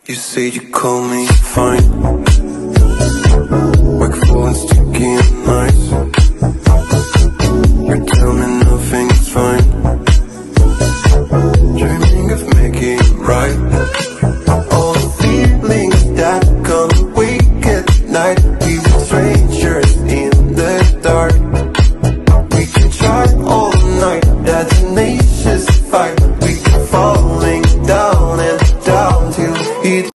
You say you call me fine, work full and sticky and nice. You tell me nothing's fine, dreaming of making it right. All the feelings that come weak at night, we were strangers in the dark. We can try all night, that's a tenacious fight. We keep falling down and down till it